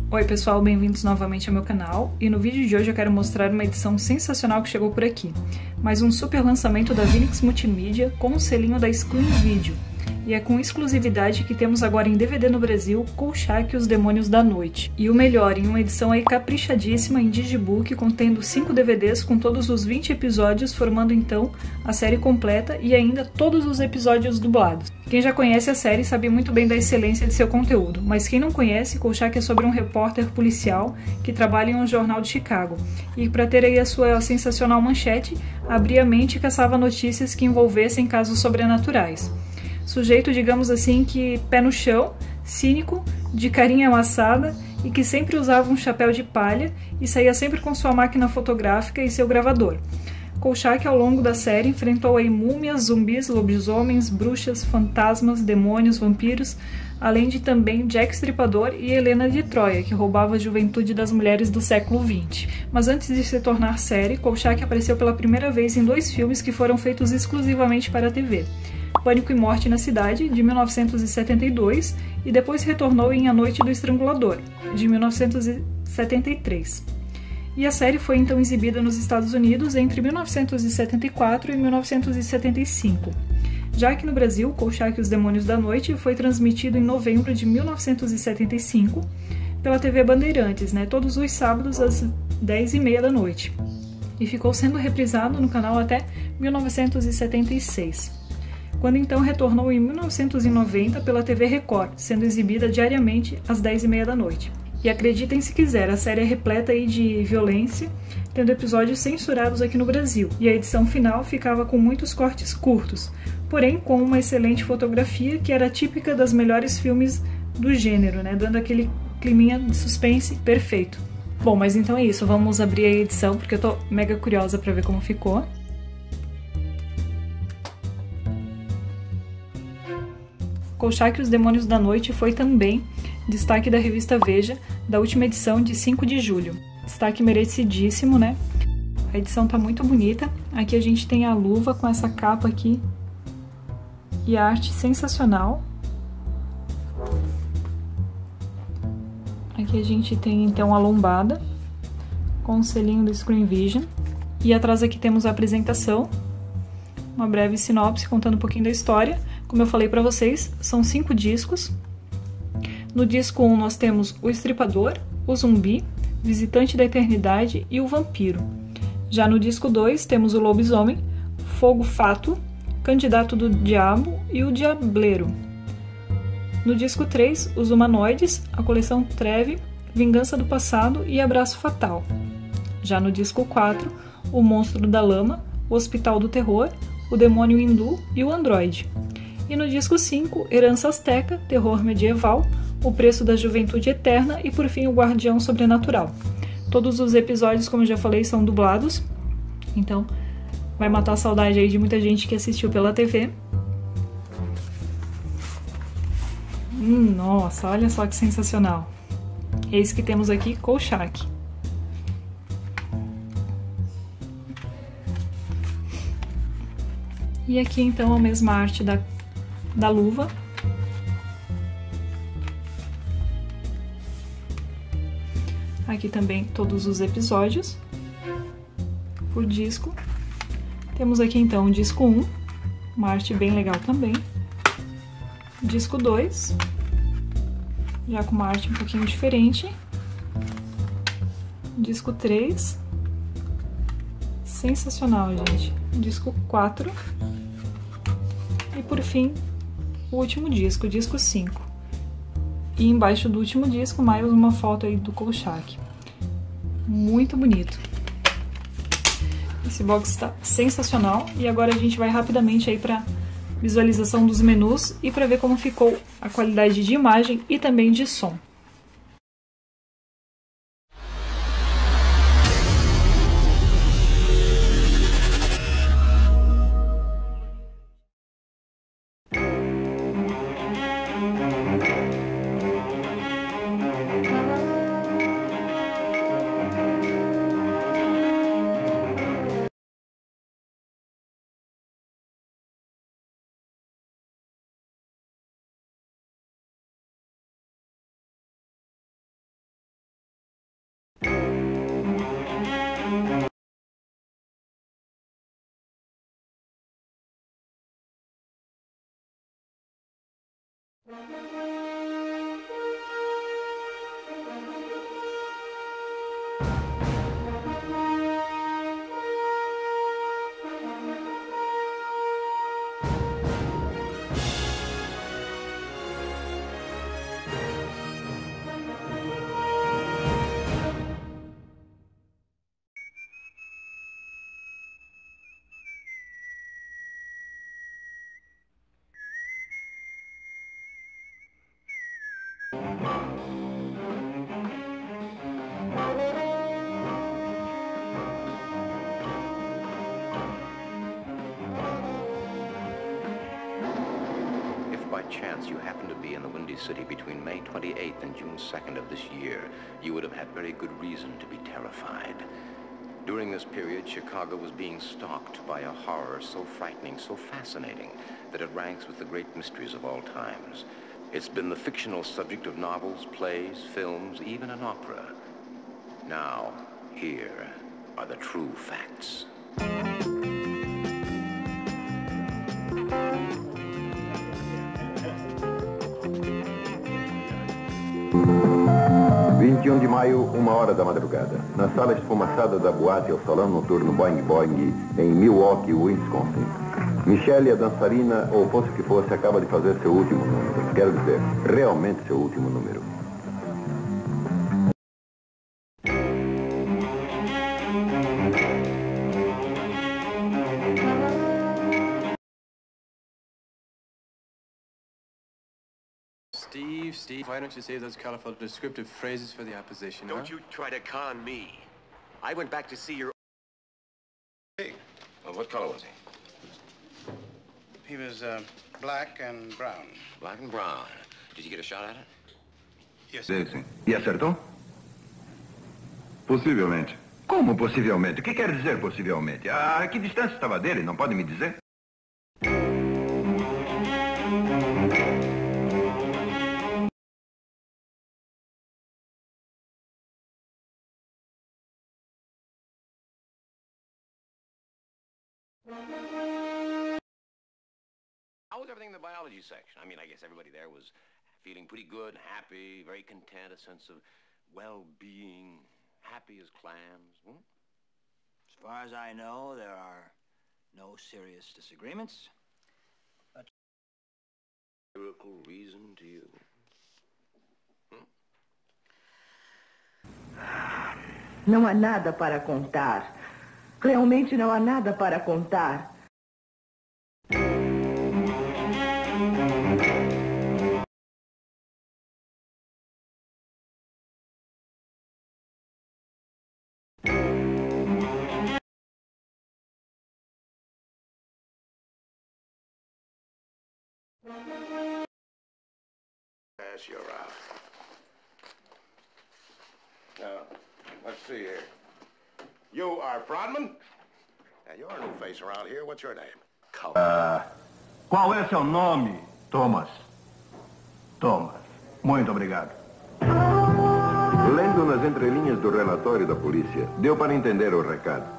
Oi pessoal, bem-vindos novamente ao meu canal, e no vídeo de hoje eu quero mostrar uma edição sensacional que chegou por aqui. Mais um super lançamento da Vinix Multimídia com o selinho da Screen Video. E é com exclusividade que temos agora em DVD no Brasil Kolchak e os Demônios da Noite. E o melhor, em uma edição aí caprichadíssima em Digibook, contendo 5 DVDs com todos os 20 episódios, formando então a série completa e ainda todos os episódios dublados. Quem já conhece a série sabe muito bem da excelência de seu conteúdo, mas quem não conhece, Kolchak é sobre um repórter policial que trabalha em um jornal de Chicago. E para ter aí a sua sensacional manchete, abria a mente e caçava notícias que envolvessem casos sobrenaturais. Sujeito, digamos assim, que pé no chão, cínico, de carinha amassada e que sempre usava um chapéu de palha e saía sempre com sua máquina fotográfica e seu gravador. Kolchak, ao longo da série, enfrentou aí múmias, zumbis, lobisomens, bruxas, fantasmas, demônios, vampiros, além de também Jack Stripador e Helena de Troia, que roubava a juventude das mulheres do século XX. Mas antes de se tornar série, Kolchak apareceu pela primeira vez em 2 filmes que foram feitos exclusivamente para a TV. Pânico e Morte na Cidade, de 1972, e depois retornou em A Noite do Estrangulador, de 1973. E a série foi então exibida nos Estados Unidos entre 1974 e 1975. Já que no Brasil, Kolchak e os Demônios da Noite foi transmitido em novembro de 1975 pela TV Bandeirantes, todos os sábados às 10h30 da noite, e ficou sendo reprisado no canal até 1976. Quando então retornou em 1990 pela TV Record, sendo exibida diariamente às 10h30 da noite. E acreditem se quiser, a série é repleta aí de violência, tendo episódios censurados aqui no Brasil, e a edição final ficava com muitos cortes curtos, porém com uma excelente fotografia que era típica dos melhores filmes do gênero, dando aquele climinha de suspense perfeito. Bom, mas então é isso, vamos abrir a edição porque eu tô mega curiosa pra ver como ficou. Kolchak e os Demônios da Noite foi também destaque da revista Veja, da última edição de 5 de julho. Destaque merecidíssimo, A edição tá muito bonita. Aqui a gente tem a luva com essa capa aqui e a arte sensacional. Aqui a gente tem então a lombada com o selinho do Screen Vision. E atrás aqui temos a apresentação, uma breve sinopse contando um pouquinho da história. Como eu falei pra vocês, são 5 discos. No disco 1 nós temos o Estripador, o Zumbi, Visitante da Eternidade e o Vampiro. Já no disco 2 temos o Lobisomem, Fogo Fato, Candidato do Diabo e o Diableiro. No disco 3, os Humanoides, a coleção Treve, Vingança do Passado e Abraço Fatal. Já no disco 4, o Monstro da Lama, o Hospital do Terror, o Demônio Hindu e o Androide. E no disco 5, Herança Azteca, Terror Medieval, O Preço da Juventude Eterna e, por fim, O Guardião Sobrenatural. Todos os episódios, como eu já falei, são dublados, então vai matar a saudade aí de muita gente que assistiu pela TV. Nossa, olha só que sensacional. Eis que temos aqui Kolchak. E aqui então a mesma arte da luva. Aqui também todos os episódios por disco. Temos aqui então o disco 1, uma arte bem legal também. Disco 2, já com uma arte um pouquinho diferente. Disco 3, sensacional, gente. Disco 4. E por fim, o último disco, o disco 5. E embaixo do último disco, mais uma foto aí do Kolchak. Muito bonito. Esse box está sensacional. E agora a gente vai rapidamente aí para visualização dos menus e para ver como ficou a qualidade de imagem e também de som. Chance you happened to be in the Windy City between May 28th and June 2nd of this year, you would have had very good reason to be terrified. During this period, Chicago was being stalked by a horror so frightening, so fascinating, that it ranks with the great mysteries of all times. It's been the fictional subject of novels, plays, films, even an opera. Now, here are the true facts. 21 de maio, 1h da madrugada. Na sala esfumaçada da boate ao salão noturno Boing Boing, em Milwaukee, Wisconsin. Michelle, a dançarina, ou fosse o que fosse, acaba de fazer seu último número. Quero dizer, realmente seu último número. Steve, why don't you save those colorful descriptive phrases for the opposition, Don't you try to con me. I went back to see your... Hey, well, what color was he? He was black and brown. Black and brown. Did you get a shot at it? Yes. Sim. E acertou? Possivelmente. Como possivelmente? O que quer dizer possivelmente? A que distância estava dele? Não pode me dizer? How was everything in the biology section? I mean, I guess everybody there was feeling pretty good, happy, very content, a sense of well-being, happy as clams. Hmm? As far as I know, there are no serious disagreements. Miracle reason to you? Não há nada para contar. Realmente não há nada para contar. Yes, you're out. Now, let's see here. You are Prodman? Now, you're a new face around here. What's your name? Qual é seu nome? Thomas. Thomas. Muito obrigado. Lendo nas entrelinhas do relatório da polícia, deu para entender o recado.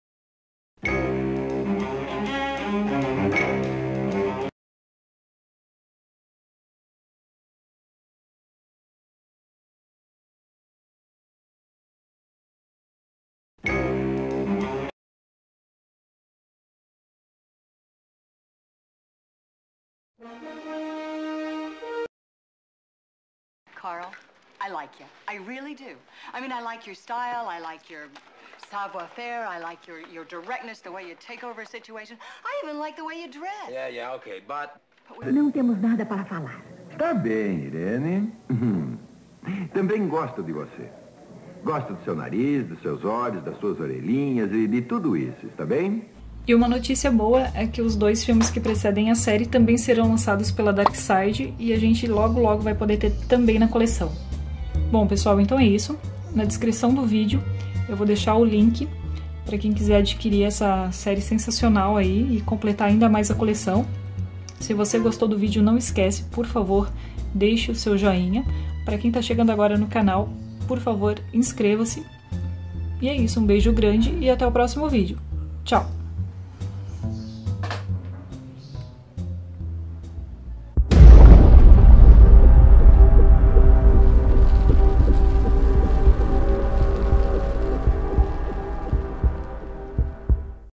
Carl, I like you. I really do. I mean, I like your style, I like your savoir-faire, I like your directness, the way you take over a situation. I even like the way you dress. Yeah, okay, but... Não temos nada para falar. Tá bem, Irene. Também gosto de você. Gosto do seu nariz, dos seus olhos, das suas orelhinhas e de tudo isso, está bem? E uma notícia boa é que os 2 filmes que precedem a série também serão lançados pela Darkside e a gente logo vai poder ter também na coleção. Bom, pessoal, então é isso. Na descrição do vídeo eu vou deixar o link para quem quiser adquirir essa série sensacional aí e completar ainda mais a coleção. Se você gostou do vídeo, não esquece, por favor, deixe o seu joinha. Para quem está chegando agora no canal, por favor, inscreva-se. E é isso, um beijo grande e até o próximo vídeo. Tchau!